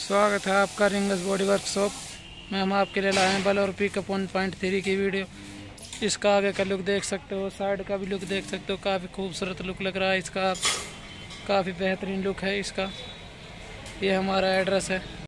स्वागत है आपका रिंगस बॉडी वर्कशॉप में। हम आपके लिए लाए हैं बोलेरो पिकअप 1.3 की वीडियो। इसका आगे का लुक देख सकते हो, साइड का भी लुक देख सकते हो। काफ़ी खूबसूरत लुक लग रहा है इसका, काफ़ी बेहतरीन लुक है इसका। ये हमारा एड्रेस है।